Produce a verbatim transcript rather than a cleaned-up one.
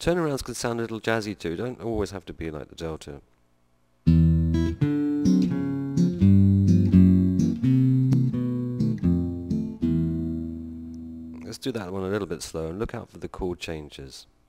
Turnarounds can sound a little jazzy too, don't always have to be like the Delta. Let's do that one a little bit slower and look out for the chord changes.